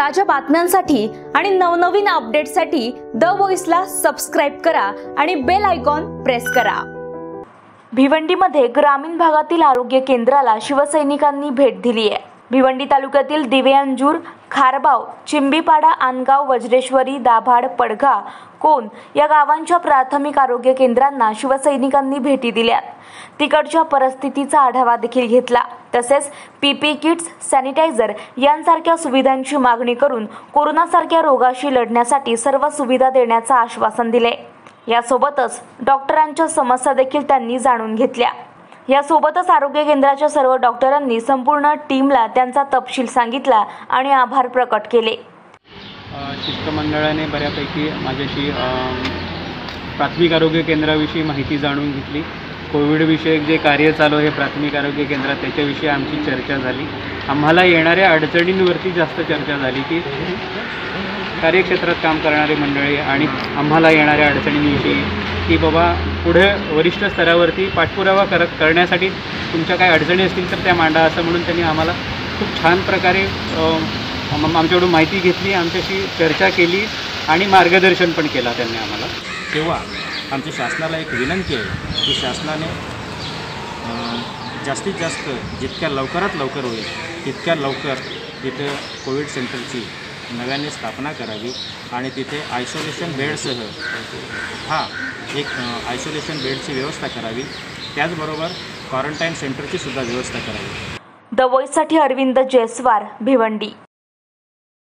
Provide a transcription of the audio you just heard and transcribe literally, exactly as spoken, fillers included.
ताज्या बातम्यांसाठी आणि नवनवीन अपडेट्ससाठी द व्हॉइसला सबस्क्राइब करा आणि बेल आयकॉन प्रेस करा। भिवंडीमध्ये ग्रामीण भागातील आरोग्य केंद्राला शिवसैनिकांनी भेट दिली आहे। भिवंडी तालुक्यातील दिव्यांजूर, खारबाव, चिंबीपाडा, आनगाव, वज्रेश्वरी, दाभाड, पडघा, कोण या गावांच्या प्राथमिक आरोग्य केंद्रांना शिवसैनिकांनी भेटी दिल्या। तिकडच्या परिस्थितीचा आढावा देखील घेतला। तसेच पीपी किट्स, सॅनिटायझर यांसारख्या सुविधांची मागणी करून कोरोनासारख्या रोगाशी लढण्यासाठी सर्व सुविधा देण्याचं आश्वासन दिले। यासोबतच डॉक्टरांच्या समस्या देखील त्यांनी जाणून घेतल्या। यासोबतच आरोग्य केंद्राच्या सर्व डॉक्टरांनी संपूर्ण टीमला त्यांचा तपशील सांगितला आणि आभार प्रकट केले। शिष्टमंडळाने बऱ्यापैकी माझ्याशी प्राथमिक आरोग्य केंद्राविषयी माहिती जाणून घेतली। कोविड विषयक जे कार्य चालू आहे प्राथमिक आरोग्य केंद्रात त्याच्याविषयी आमची चर्चा झाली। आम्हाला येणाऱ्या अडचणींवरती जास्त चर्चा झाली की कार्यक्षेत्रात काम करणारी मंडळी आणि आम्हाला येणाऱ्या अडचणींविषयी की बाबा पुढे वरिष्ठ स्तरावरती पाठपुरावा कर करण्यासाठी तुमच्या काय अडचणी असतील तर त्या मांडा, असं म्हणून त्यांनी आम्हाला खूप छान प्रकारे आमच्याकडून माहिती घेतली, आमच्याशी चर्चा केली आणि मार्गदर्शन पण केला त्यांनी आम्हाला। तेव्हा आमच्या शासनाला एक विनंती आहे की शासनाने जास्तीत जास्त जितक्या लवकरात लवकर होईल तितक्या लवकर तिथं कोविड सेंटरची नव्याने स्थापना करावी आणि तिथे आयसोलेशन बेडसह हा एक आयसोलेशन बेडची व्यवस्था करावी। त्याचबरोबर क्वारंटाईन सेंटरची सुद्धा व्यवस्था करावी। द व्हॉइससाठी अरविंद जयस्वार, भिवंडी।